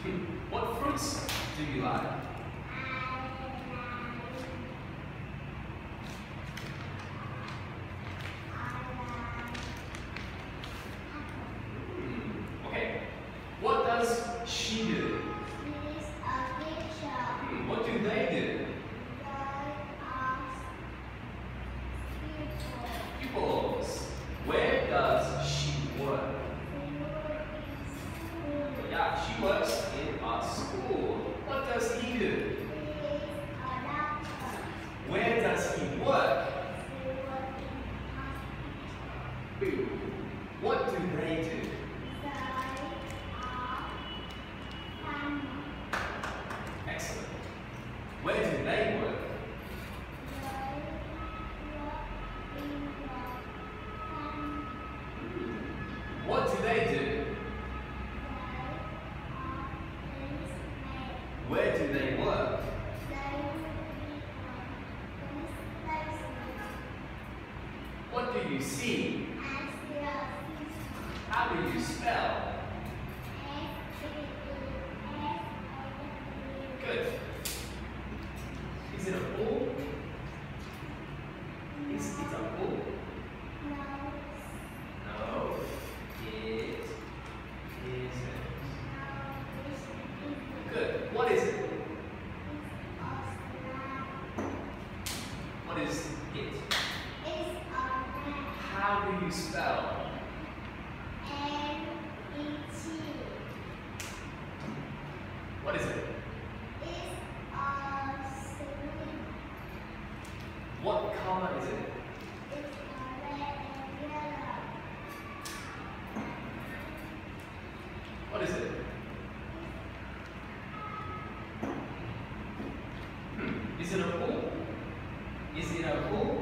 What fruits do you like? Okay. What does she do? She is a teacher. What do they do? They are people. Pupils. Where does she work? They work in school. Yeah, she works in a school. What does he do? He is a doctor. Where does he work? They work in hospital. What do they do? They are farmers. Excellent. Where do they work? They work in the farm. What do they do? Where do they work? What do you see? How do you spell? Good. Is it a bull? Is it a bull? No, it isn't. Good. What is it? What is it? How do you spell? What is it? What color is it? What is it? Is it a bull? Is it a bull?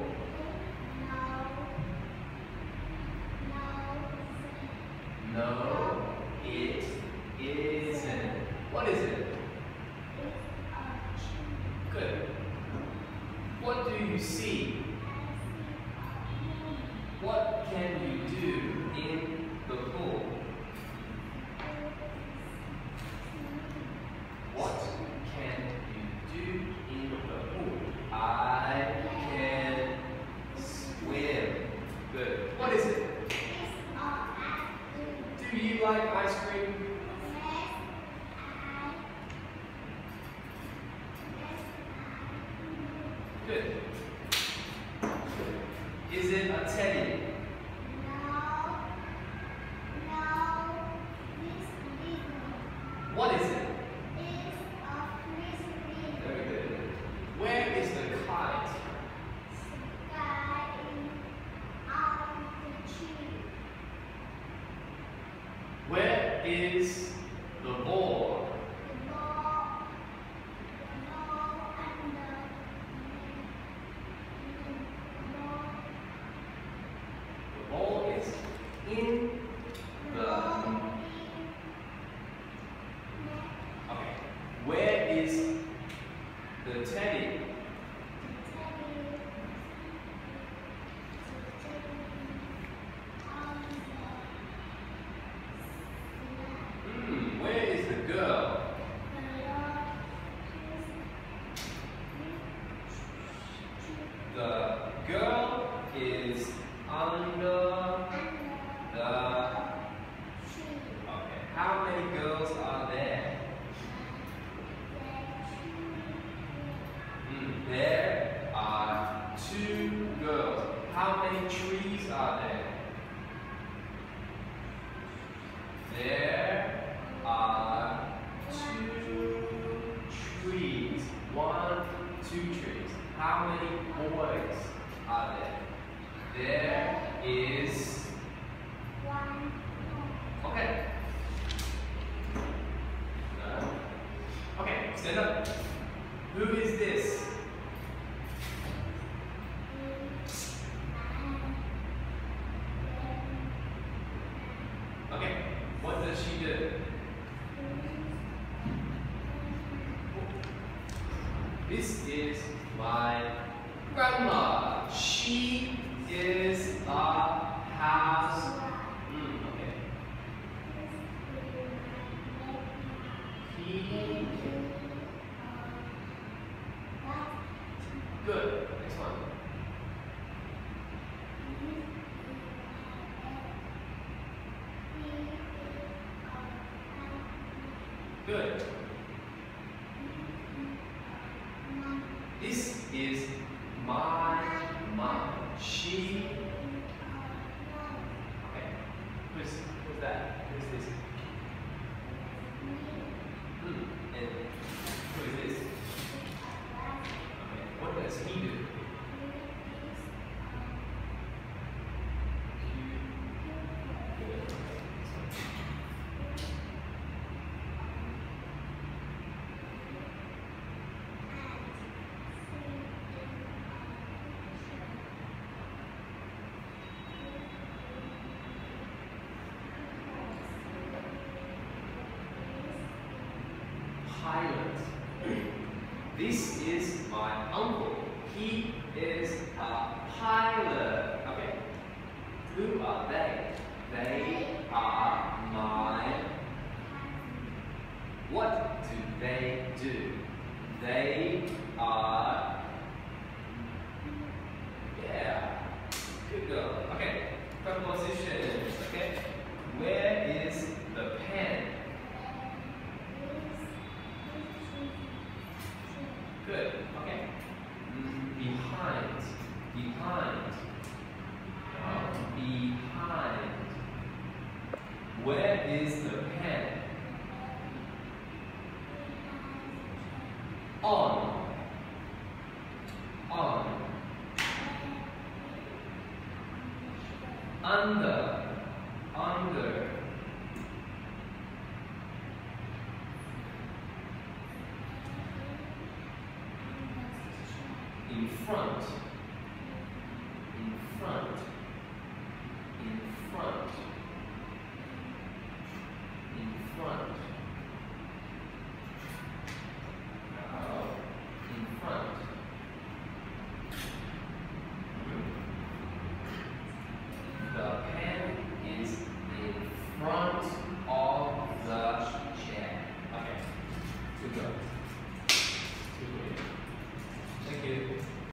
No, it isn't. What is it? Good. What do you see? What can you do in the pool? What can you do in the pool? I can swim. Good. What is it? Do you like ice cream? Good. Is it a teddy? What is it? Very good. Where is the kite? Where is the ball? The ball is in the... Okay. Where is the teddy? Where is the girl? The girl is under the... Okay. How many girls are there? There are 2 girls. How many trees are there? There are 2 trees. 1, 2 trees. How many boys are there? There is... Okay. Okay, stand up. Who is this? Okay, what does she do? This is my grandma. She is a house. Okay. Good. This is my mom. She. Okay. Who's that? Who's this? And who is this? Okay. What does he do? Pilot. This is my uncle. He is a pilot. Okay. Who are they? They are my. What do they do? They are. Yeah. Good girl. Okay. Prepositions. Okay. Where is the pen? Good. Okay. Behind. Behind. Behind. Where is the pen? On. On. Under. Under. In front.